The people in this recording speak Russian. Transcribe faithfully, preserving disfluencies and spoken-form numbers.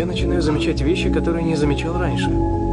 я начинаю замечать вещи, которые не замечал раньше.